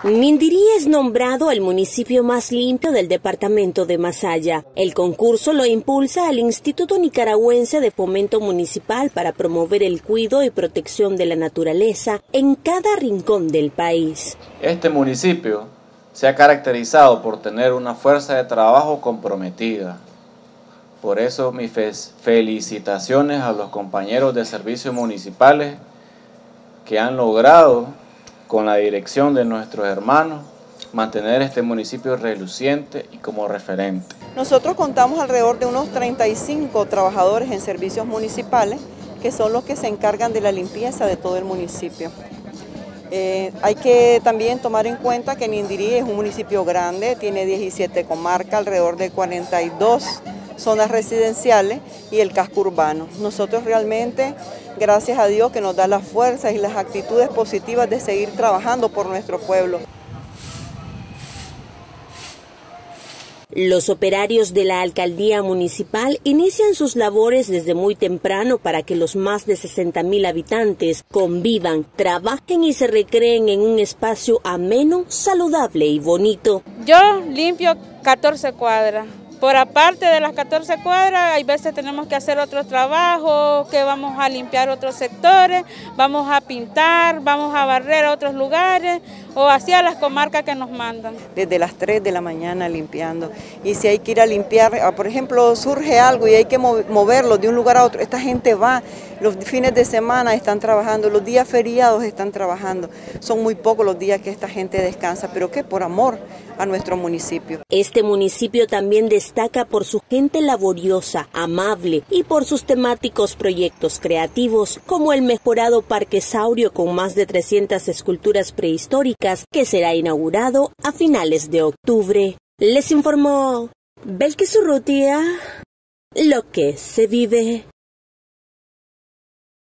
Nindirí es nombrado el municipio más limpio del departamento de Masaya. El concurso lo impulsa el Instituto Nicaragüense de Fomento Municipal para promover el cuidado y protección de la naturaleza en cada rincón del país. Este municipio se ha caracterizado por tener una fuerza de trabajo comprometida. Por eso mis felicitaciones a los compañeros de servicios municipales que han logrado, con la dirección de nuestros hermanos, mantener este municipio reluciente y como referente. Nosotros contamos alrededor de unos 35 trabajadores en servicios municipales, que son los que se encargan de la limpieza de todo el municipio. Hay que también tomar en cuenta que Nindirí es un municipio grande, tiene 17 comarcas, alrededor de 42 zonas residenciales y el casco urbano. Nosotros realmente, gracias a Dios que nos da las fuerzas y las actitudes positivas de seguir trabajando por nuestro pueblo. Los operarios de la alcaldía municipal inician sus labores desde muy temprano para que los más de 60.000 habitantes convivan, trabajen y se recreen en un espacio ameno, saludable y bonito. Yo limpio 14 cuadras. Por aparte de las 14 cuadras, hay veces tenemos que hacer otros trabajos, que vamos a limpiar otros sectores, vamos a pintar, vamos a barrer a otros lugares o hacia las comarcas que nos mandan. Desde las 3 de la mañana limpiando, y si hay que ir a limpiar, por ejemplo, surge algo y hay que moverlo de un lugar a otro, esta gente va, los fines de semana están trabajando, los días feriados están trabajando, son muy pocos los días que esta gente descansa, pero que por amor a nuestro municipio. Este municipio también destaca por su gente laboriosa, amable y por sus temáticos proyectos creativos, como el mejorado Parque Saurio con más de 300 esculturas prehistóricas que será inaugurado a finales de octubre. Les informó Belkis Urrutia, lo que se vive.